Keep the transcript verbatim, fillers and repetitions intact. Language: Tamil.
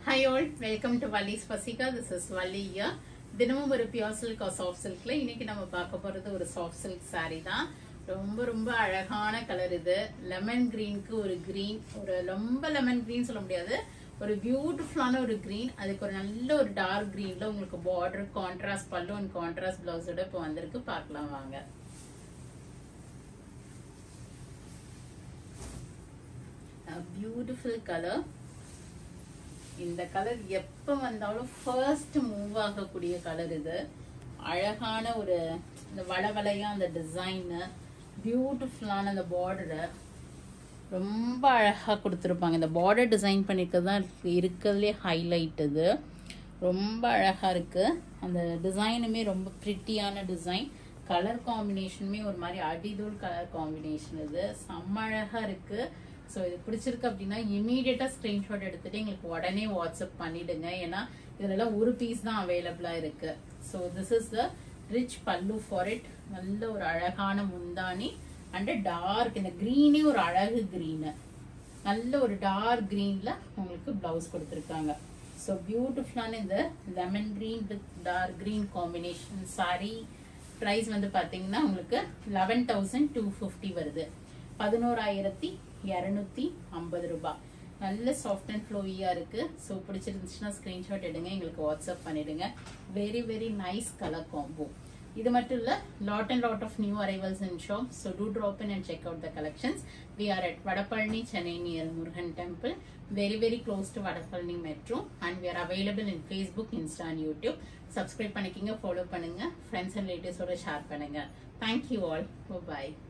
Hi all, welcome to Vallis Vaseha. This is Valli here. Dhinam Oru Pure Silk or Soft Silk la இன்னைக்கு நம்ம பார்க்க போறது ஒரு soft silk saree தான். ரொம்ப ரொம்ப அழகான கலர் இது. லெமன் கிரீனுக்கு ஒரு green, ஒரு ரொம்ப லெமன் green சொல்ல முடியாது. ஒரு பியூட்டிஃபுல்லான ஒரு green, அதுக்கு ஒரு நல்ல ஒரு டார்க் greenல உங்களுக்கு border contrast பல்லு and contrast blouse ஓட இப்போ வந்திருக்கு, பார்க்கலாம் வாங்க. A beautiful color. இந்த கலர் எப்ப வந்தாலும் ஃபர்ஸ்ட் மூவ் ஆகக்கூடிய கலர் இது. அழகான ஒரு இந்த வளவளையா அந்த டிசைன், பியூட்டிஃபுல்லான அந்த பார்டர் ரொம்ப அழகா கொடுத்துருப்பாங்க. இந்த பார்டர் டிசைன் பண்ணிருக்கிறது தான் இருக்கிறதுலே ஹைலைட். இது ரொம்ப அழகா இருக்கு. அந்த டிசைனுமே ரொம்ப பிரிட்டியான டிசைன். கலர் காம்பினேஷனுமே ஒரு மாதிரி அடிதூள் கலர் காம்பினேஷன். இது செம்ம அழகா இருக்கு. ஸோ இது பிடிச்சிருக்கு அப்படின்னா இமீடியட்டா ஸ்கிரீன்ஷாட் எடுத்துட்டு எங்களுக்கு உடனே வாட்ஸ்அப் பண்ணிடுங்க. ஏன்னா இதுலலாம் ஒரு பீஸ் தான் அவைலபிளா இருக்கு. So this is the rich pallu for it. நல்ல ஒரு அழகான முந்தானி அண்ட் டார்க், இந்த கிரீனே ஒரு அழகு கிரீனு, நல்ல ஒரு டார்க் கிரீன்ல உங்களுக்கு பிளவுஸ் கொடுத்துருக்காங்க. ஸோ பியூட்டிஃபுல்லான இந்த lemon green with dark green combination sari. Price வந்து பாத்தீங்கன்னா உங்களுக்கு லெவன் தௌசண்ட் டூ ஃபிஃப்டி வருது. பதினோராயிரத்தி இருநூத்தி ஐம்பது ரூபாய். நல்ல சாஃப்ட் அண்ட் ஃப்ளோயியா இருக்கு. ஸோ பிடிச்சிருந்துச்சுன்னா ஸ்கிரீன்ஷாட் எடுங்க, எங்களுக்கு வாட்ஸ்அப் பண்ணிடுங்க. Very very nice colour combo. இது மட்டும் இல்ல, lot and lot of new arrivals in shop. So do drop in and check out the collections. We are at Vadapalani, Chennai near Murugan Temple. Very very close to Vadapalani Metro. And we are available in Facebook, Insta and YouTube. Subscribe பண்ணிக்கிங்க, follow பண்ணுங்க, friends and relatives ஓட share பண்ணுங்க. Thank you all. Bye bye.